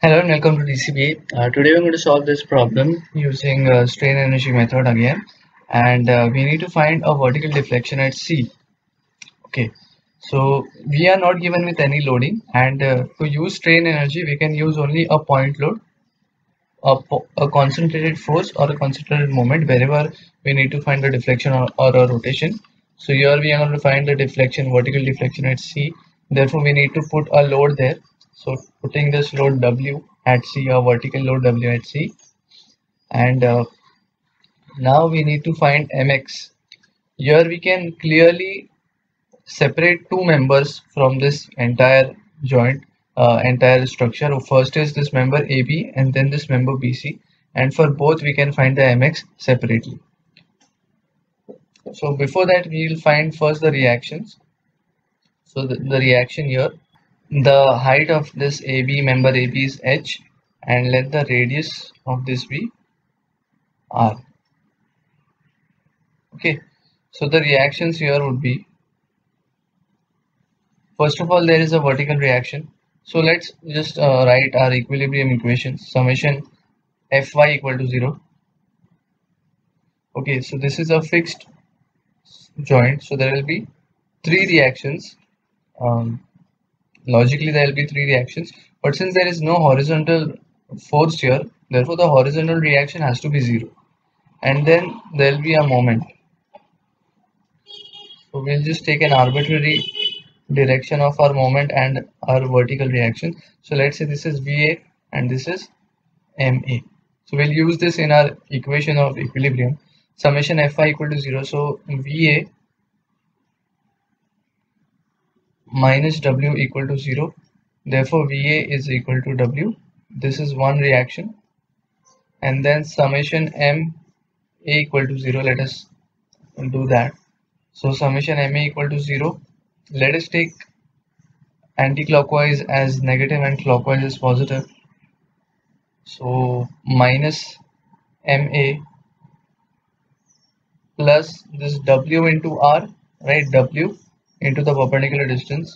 Hello and welcome to DCBA. Today we're going to solve this problem using strain energy method again, and we need to find a vertical deflection at C. Okay, so we are not given with any loading, and to use strain energy we can use only a point load, a concentrated force or a concentrated moment wherever we need to find the deflection or a rotation. So here we are going to find the deflection, vertical deflection at C. Therefore we need to put a load there. So putting this load W at C, or vertical load W at C, and now we need to find Mx. Here we can clearly separate two members from this entire joint, entire structure. First is this member AB and then this member BC, and for both we can find the Mx separately. So before that we will find first the reactions. So the reaction here, the height of this AB member AB is h, and let the radius of this be r. Okay, so the reactions here would be, first of all, there is a vertical reaction. So let's just write our equilibrium equations. Summation Fy equal to 0. Okay, so this is a fixed joint, so there will be three reactions. Logically there will be three reactions, but since there is no horizontal force here, therefore the horizontal reaction has to be 0, and then there will be a moment. So we'll just take an arbitrary direction of our moment and our vertical reaction. So let's say this is VA and this is MA. So we'll use this in our equation of equilibrium. Summation Fy equal to 0. So VA minus W equal to 0. Therefore VA is equal to W. This is one reaction. And then summation MA equal to 0. Let us do that. So summation MA equal to 0. Let us take anti-clockwise as negative and clockwise as positive. So minus MA plus this W into R, right? W into the perpendicular distance,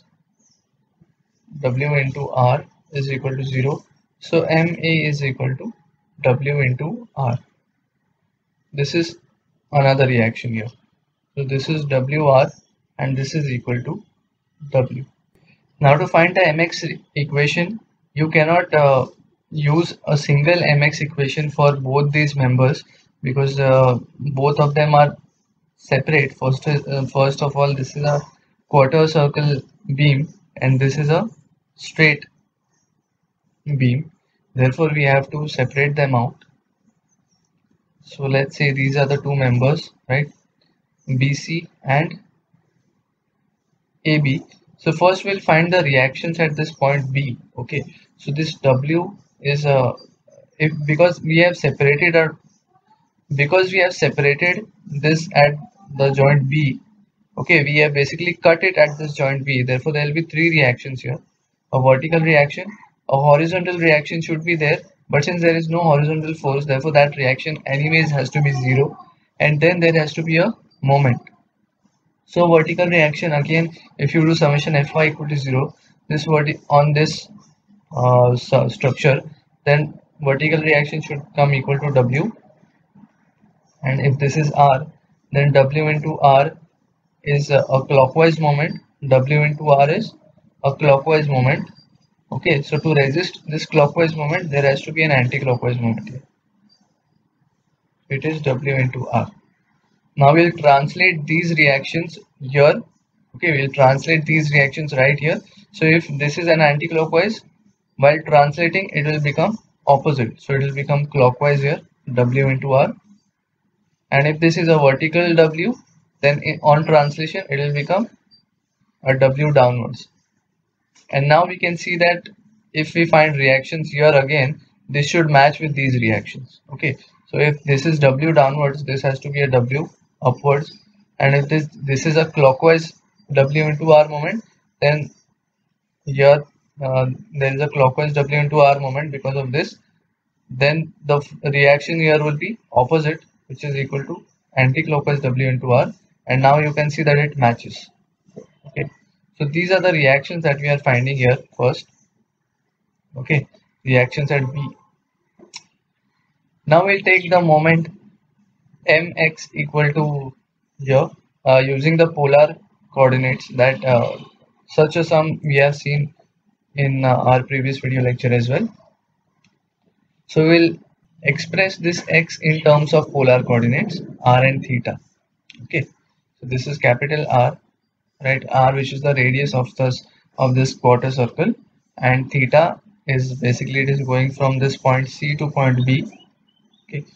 W into R is equal to 0. So MA is equal to W into R. This is another reaction here. So this is WR and this is equal to W. Now to find the Mx equation, you cannot use a single Mx equation for both these members, because both of them are separate. First of all, this is a quarter circle beam and this is a straight beam. Therefore, we have to separate them out. So let's say these are the two members, right? BC and AB. So first we'll find the reactions at this point B. Okay, so this W is because we have separated this at the joint B. Okay, we have basically cut it at this joint B. Therefore there will be three reactions here: a vertical reaction, a horizontal reaction should be there, but since there is no horizontal force, therefore that reaction anyways has to be 0, and then there has to be a moment. So vertical reaction, again, if you do summation Fy equal to 0, this on this structure, then vertical reaction should come equal to W, and if this is R, then W into R is a clockwise moment, W into R is a clockwise moment. Okay, so to resist this clockwise moment, there has to be an anti-clockwise moment here. It is W into R. Now we'll translate these reactions here. Okay, we'll translate these reactions right here. So if this is an anti-clockwise, while translating it will become opposite. So it will become clockwise here, W into R. And if this is a vertical W, then on translation it will become a W downwards. And now we can see that if we find reactions here again, this should match with these reactions. Okay, so if this is W downwards, this has to be a W upwards, and if this is a clockwise W into R moment, then here there is a clockwise W into R moment because of this. Then the reaction here will be opposite, which is equal to anti-clockwise W into R, and now you can see that it matches. Okay, so these are the reactions that we are finding here first. Okay, reactions at B. Now we'll take the moment mx equal to here using the polar coordinates that such a sum we have seen in our previous video lecture as well. So we'll express this x in terms of polar coordinates r and theta. Okay, so this is capital R, right? R, which is the radius of this quarter circle, and theta is basically it is going from this point C to point B. Okay,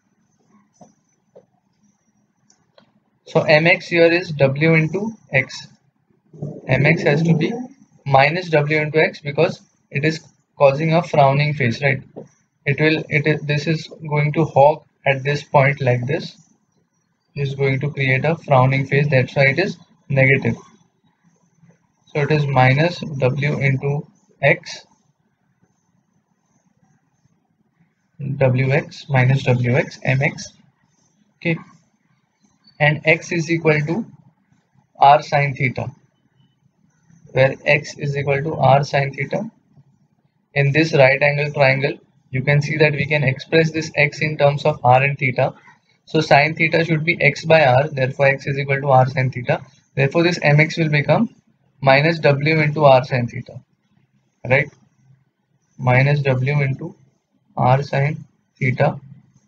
so mx here is w into x. Mx has to be minus w into x because it is causing a frowning face, right? This is going to hog at this point like this. It is going to create a frowning face. That's why it is negative. So it is minus w into x, wx minus wx mx. Okay, and x is equal to r sine theta, where x is equal to r sine theta. In this right angle triangle, you can see that we can express this x in terms of r and theta. So sine theta should be x by r, therefore x is equal to r sine theta. Therefore this mx will become minus w into r sine theta, right? Minus w into r sine theta.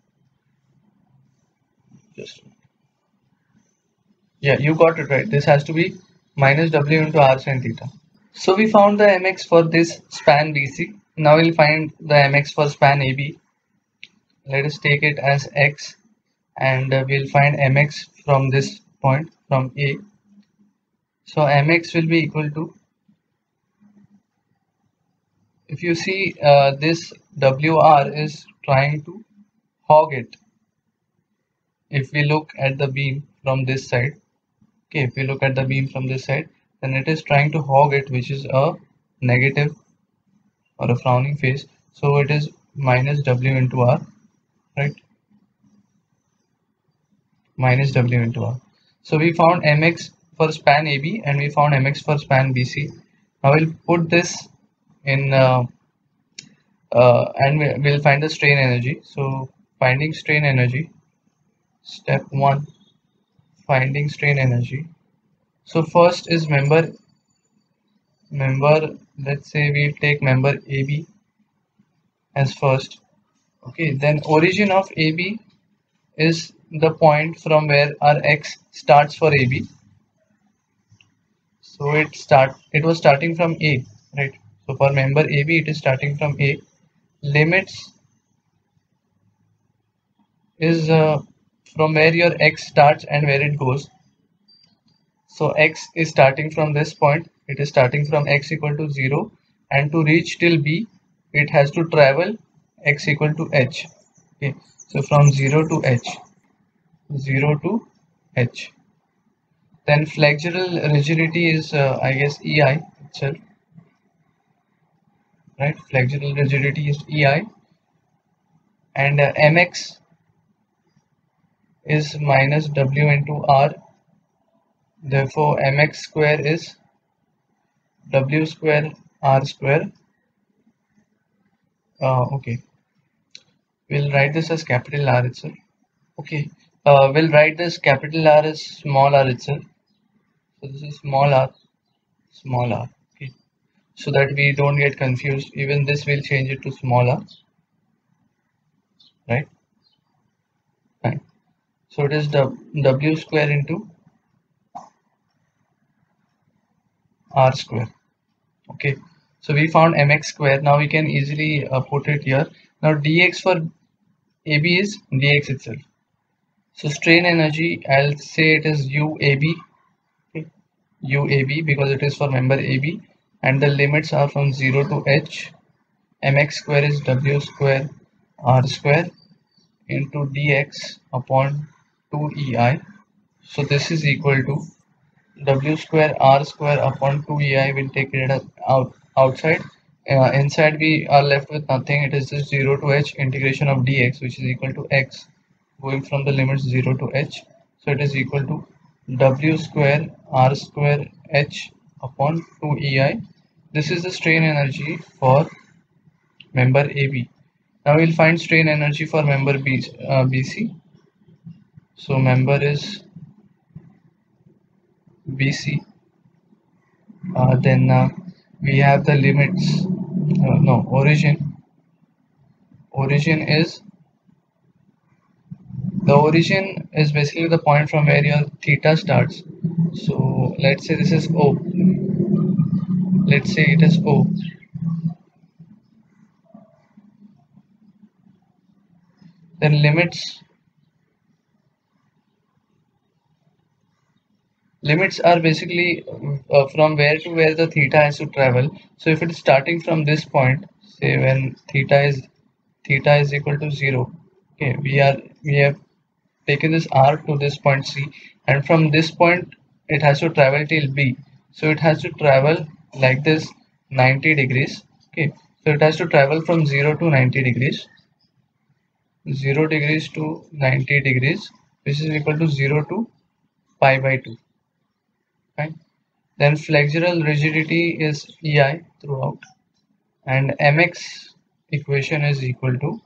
Just yeah, you got it right. This has to be minus w into r sine theta. So we found the mx for this span BC. Now we'll find the mx for span AB. Let us take it as x, and we'll find mx from this point from A. So mx will be equal to, if you see this WR is trying to hog it. If we look at the beam from this side, okay, if we look at the beam from this side, then it is trying to hog it, which is a negative or a frowning face. So it is minus w into r, right? Minus w into r. So we found mx for span AB and we found mx for span BC. Now we'll put this in and we'll find the strain energy. So finding strain energy, step 1, finding strain energy. So first is member, let's say we take member AB as first. Okay, then origin of AB is the point from where our x starts for AB. So it was starting from A, right? So for member AB it is starting from A. Limits is from where your x starts and where it goes. So x is starting from this point. It is starting from x equal to 0, and to reach till B it has to travel x equal to h. Okay, so from 0 to h, 0 to h. Then flexural rigidity is I guess EI itself, right? Flexural rigidity is EI, and mx is minus w into r. Therefore mx square is w square r square. Okay, we'll write this as capital R itself. Okay, we'll write this capital R as small r itself. So this is small r. Okay, so that we don't get confused. Even this will change it to small r, right? Fine. So it is w square into r square. Okay, so we found mx square. Now we can easily put it here. Now dx for AB is dx itself. So strain energy, I'll say it is UAB. Okay, UAB because it is for member AB, and the limits are from 0 to h. Mx square is w square r square into dx upon 2EI. So this is equal to w square r square upon 2EI. We'll take it outside. Inside we are left with nothing. It is just 0 to h integration of dx, which is equal to x going from the limits 0 to h. So it is equal to w square r square h upon 2EI. This is the strain energy for member AB. Now we'll find strain energy for member BC. So member is BC. Then we have the limits. No, origin. Origin is the origin is basically the point from where your theta starts. So let's say this is O. Let's say it is O. Then limits are basically from where to where the theta has to travel. So if it is starting from this point, say when theta is equal to 0, okay, we have taken this r to this point C, and from this point it has to travel till B. So it has to travel like this 90 degrees. Okay, so it has to travel from 0 to 90 degrees, 0 degrees to 90 degrees, which is equal to 0 to pi by 2. Right? Then flexural rigidity is EI throughout, and mx equation is equal to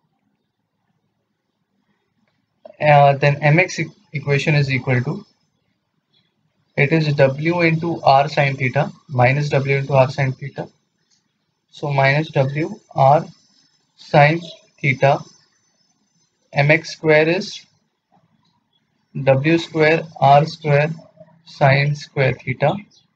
then mx equation is equal to, it is w into r sine theta minus w into r sine theta. So minus w r sine theta, mx square is w square r square sine square theta.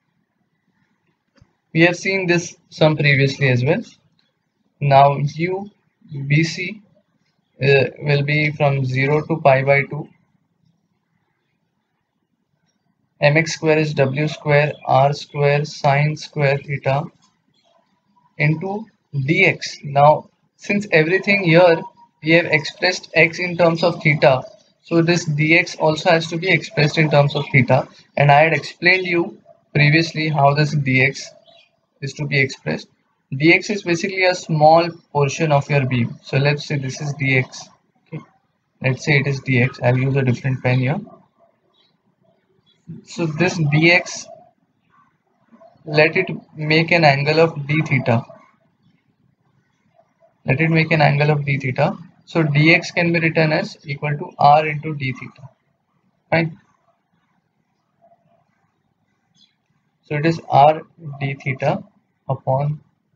We have seen this sum previously as well. Now u bc will be from 0 to pi by 2. Mx square is w square r square sine square theta into dx. Now since everything here we have expressed x in terms of theta, so this dx also has to be expressed in terms of theta, and I had explained you previously how this dx is to be expressed. Dx is basically a small portion of your beam. So let's say this is dx. Okay. Let's say it is dx. I'll use a different pen here. So this dx, let it make an angle of d theta. Let it make an angle of d theta. So dx can be written as equal to r into d theta. Fine. So it is r d theta upon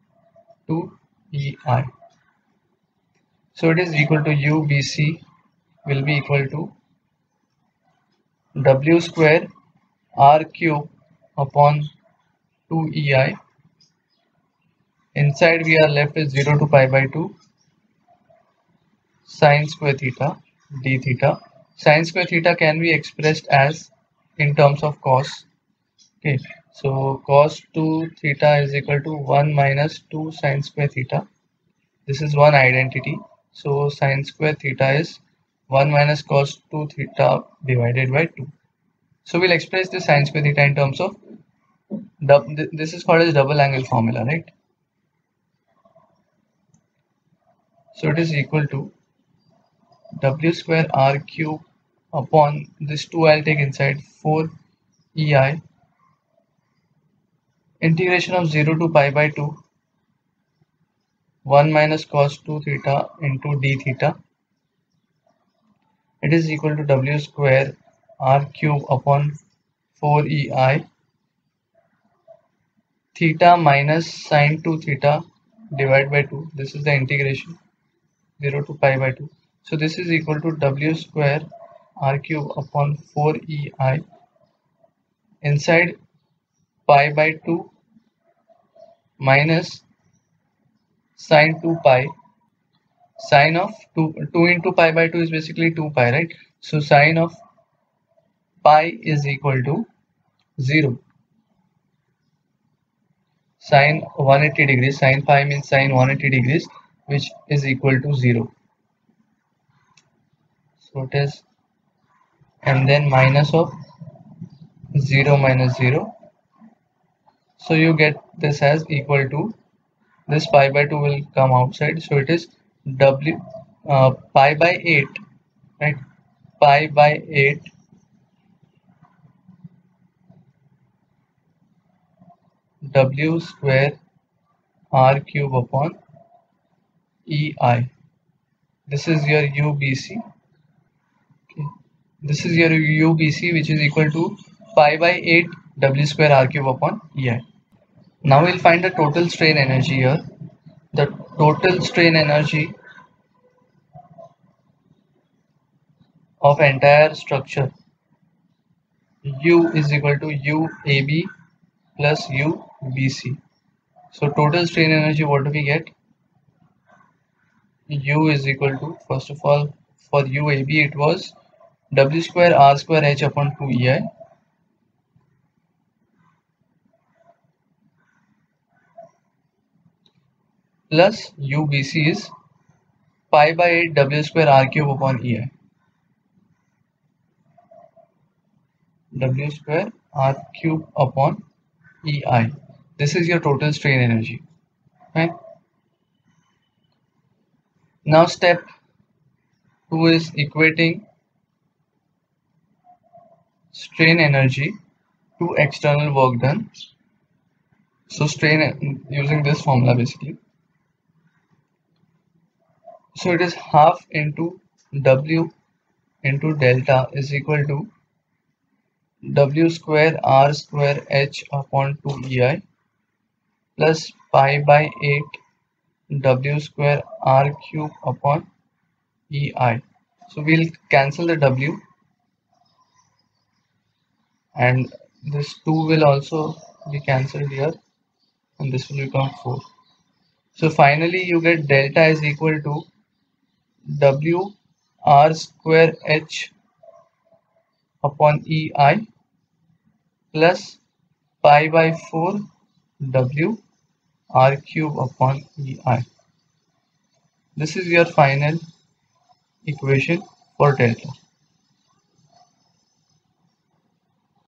2ei. So it is equal to ubc will be equal to w square r cube upon 2ei. Inside we are left with 0 to pi by 2 sine square theta d theta. Sine square theta can be expressed as in terms of cos. Okay, so cos 2 theta is equal to 1 minus 2 sine square theta. This is one identity. So sine square theta is 1 minus cos 2 theta divided by 2. So we'll express the sine square theta in terms of this is called as double angle formula, right? So it is equal to w square r cube upon this 2 I'll take inside 4 ei integration of 0 to pi by 2 1 minus cos 2 theta into d theta. It is equal to w square r cube upon 4 ei theta minus sine 2 theta divided by 2. This is the integration 0 to pi by 2. So this is equal to w square r cube upon 4 ei inside pi by 2 minus sine 2 pi. Sine of 2 into pi by 2 is basically 2 pi, right? So sine of pi is equal to 0. Sine 180 degrees, sine pi means sine 180 degrees, which is equal to 0. So it is, and then minus of 0 minus 0. So you get this as equal to, this pi by 2 will come outside. So it is w pi by 8, right? Pi by 8 w square r cube upon EI. This is your UBC. Okay. This is your UBC, which is equal to pi by 8 W square R cube upon EI. Now we'll find the total strain energy here. The total strain energy of entire structure U is equal to UAB plus UBC. So total strain energy, what do we get? U is equal to, first of all, for UAB it was W square R square H upon 2 EI plus UBC is pi by 8 W square R cube upon EI. W square R cube upon EI. This is your total strain energy. Right? Now step 2 is equating strain energy to external work done. So strain using this formula basically. So it is half into W into delta is equal to W square R square H upon 2 EI plus pi by 8 W square R cube upon EI. So we'll cancel the W, and this 2 will also be cancelled here, and this will become 4. So finally you get delta is equal to W R square H upon EI plus pi by 4 W R cube upon EI. This is your final equation for delta.